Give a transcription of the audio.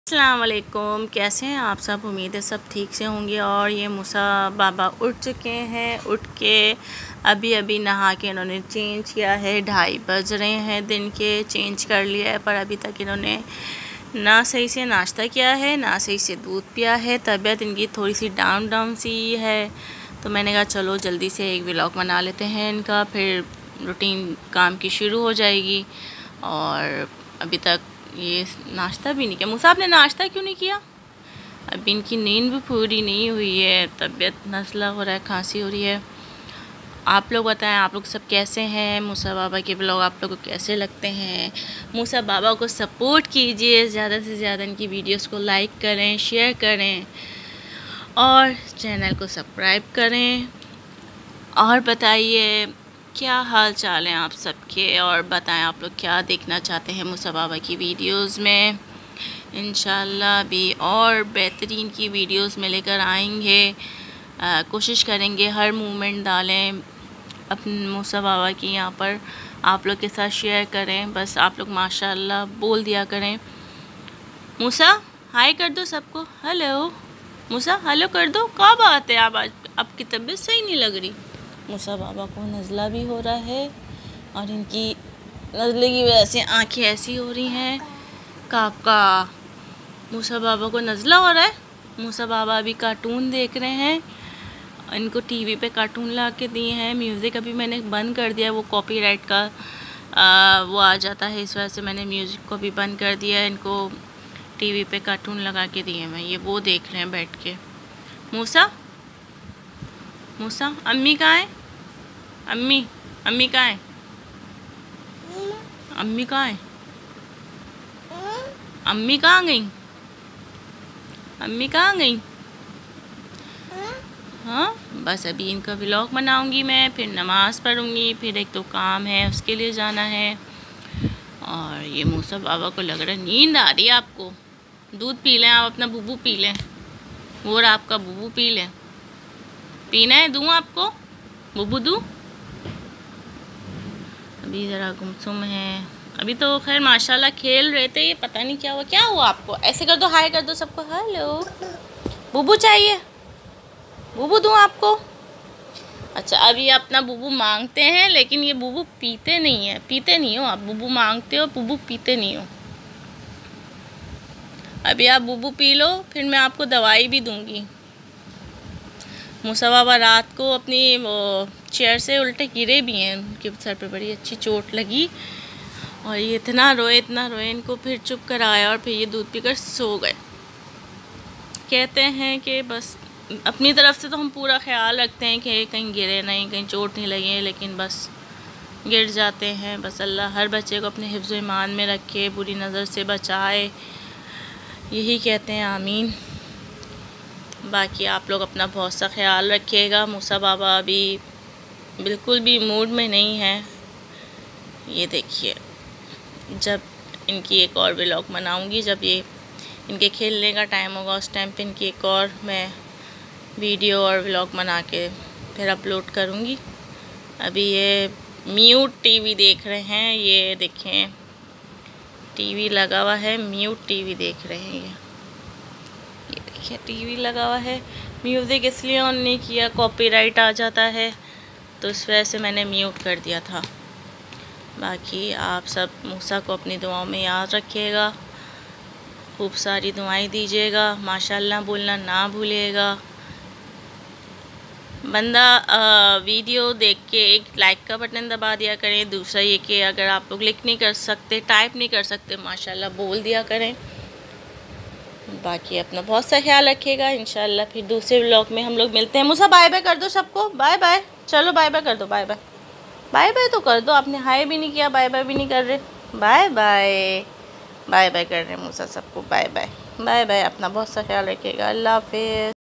अस्सलाम वालेकुम, कैसे हैं आप सब। उम्मीद है सब ठीक से होंगे। और ये मूसा बाबा उठ चुके हैं। उठ के अभी अभी नहा के इन्होंने चेंज किया है। 2:30 बज रहे हैं दिन के। चेंज कर लिया है पर अभी तक इन्होंने ना सही से नाश्ता किया है ना सही से दूध पिया है। तबीयत इनकी थोड़ी सी डाउन सी है, तो मैंने कहा चलो जल्दी से एक व्लॉग बना लेते हैं इनका, फिर रूटीन काम की शुरू हो जाएगी। और अभी तक ये नाश्ता भी नहीं किया। मूसा आपने नाश्ता क्यों नहीं किया? अभी इनकी नींद भी पूरी नहीं हुई है, तबीयत नज़ला हो रहा है, खांसी हो रही है। आप लोग बताएं, आप लोग सब कैसे हैं? मूसा बाबा के ब्लॉग आप लोगों को कैसे लगते हैं? मूसा बाबा को सपोर्ट कीजिए, ज़्यादा से ज़्यादा इनकी वीडियोस को लाइक करें, शेयर करें और चैनल को सब्सक्राइब करें। और बताइए क्या हाल चाल हैं आप सबके, और बताएं आप लोग क्या देखना चाहते हैं मूसा बाबा की वीडियोस में। इंशाल्लाह भी और बेहतरीन की वीडियोस में लेकर आएंगे। कोशिश करेंगे हर मूवमेंट डालें अपने मूसा बाबा की, यहाँ पर आप लोग के साथ शेयर करें। बस आप लोग माशाल्लाह बोल दिया करें। मूसा हाय कर दो सबको। हेलो मूसा, हेलो कर दो। क्या बात है, आप आज आपकी तबीयत सही नहीं लग रही। मूसा बाबा को नज़ला भी हो रहा है और इनकी नज़ले की वजह से आंखें ऐसी हो रही हैं। काका मूसा बाबा को नज़ला हो रहा है। मूसा बाबा अभी कार्टून देख रहे हैं। इनको टीवी पे कार्टून ला के दिए हैं। म्यूज़िक अभी मैंने बंद कर दिया, वो कॉपीराइट का वो आ जाता है, इस वजह से मैंने म्यूज़िक को भी बंद कर दिया है। इनको टीवी पे कार्टून लगा के दिए हैं, ये वो देख रहे हैं बैठ के। मूसा मूसा अम्मी कहाँ है? अम्मी कहाँ है? अम्मी कहाँ है? अम्मी कहाँ गई? अम्मी कहाँ गई? हाँ, बस अभी इनका व्लॉग बनाऊंगी मैं, फिर नमाज़ पढ़ूंगी, फिर एक तो काम है उसके लिए जाना है। और ये मूसा बाबा को लग रहा है नींद आ रही है। आपको दूध पी लें, आप अपना बुबू पी लें, और आपका बुबू पी लें। पीना है? दूँ आपको बुबू दूँ? अभी ज़रा गुमसुम है। अभी तो खैर माशाल्लाह खेल रहे थे, ये पता नहीं क्या हुआ। क्या हुआ आपको? ऐसे कर दो, हाय कर दो सबको। हेलो बुबू चाहिए? बुबू दूँ आपको? अच्छा, अभी अपना बुबू मांगते हैं, लेकिन ये बुबू पीते नहीं हो आप। बुबू मांगते हो, बुबू पीते नहीं हो। अभी आप बुबू पी लो, फिर मैं आपको दवाई भी दूंगी। मूसा बाबा रात को अपनी वो चेयर से उल्टे गिरे भी हैं, उनके सर पे बड़ी अच्छी चोट लगी और ये इतना रोए इनको फिर चुप कराया और फिर ये दूध पीकर सो गए। कहते हैं कि बस अपनी तरफ से तो हम पूरा ख्याल रखते हैं कि कहीं गिरे नहीं, कहीं चोट नहीं लगे, लेकिन बस गिर जाते हैं। बस अल्लाह हर बच्चे को अपने हिफ्ज़ ईमान में रखे, बुरी नज़र से बचाए, यही कहते हैं आमीन। बाकी आप लोग अपना बहुत सा ख्याल रखिएगा। मूसा बाबा अभी बिल्कुल भी मूड में नहीं है। ये देखिए, जब इनकी एक और व्लॉग बनाऊंगी, जब ये इनके खेलने का टाइम होगा, उस टाइम पे इनकी एक और मैं वीडियो और व्लॉग बना के फिर अपलोड करूंगी। अभी ये म्यूट टीवी देख रहे हैं। ये देखें, टीवी लगा हुआ है, म्यूट टीवी देख रहे हैं। ये देखिए टीवी लगा हुआ है। म्यूज़िक इसलिए ऑन नहीं किया, कॉपीराइट आ जाता है, तो इस वजह से मैंने म्यूट कर दिया था। बाकी आप सब मूसा को अपनी दुआओं में याद रखिएगा, खूब सारी दुआएं दीजिएगा, माशाल्लाह बोलना ना भूलिएगा। बंदा वीडियो देख के एक लाइक का बटन दबा दिया करें। दूसरा ये कि अगर आप लोग लिख नहीं कर सकते, टाइप नहीं कर सकते, माशाल्लाह बोल दिया करें। बाकी अपना बहुत सा ख्याल रखिएगा। इंशाल्लाह फिर दूसरे व्लॉग में हम लोग मिलते हैं। मूसा बाय बाय कर दो सबको। बाय बाय, चलो बाय बाय कर दो। बाय बाय, बाय बाय तो कर दो। आपने हाय भी नहीं किया, बाय बाय भी नहीं कर रहे। बाय बाय, बाय बाय कर रहे हैं मूसा सबको। Bye bye, bye bye. अपना बहुत सा ख्याल रखिएगा। अल्लाह हाफिज़।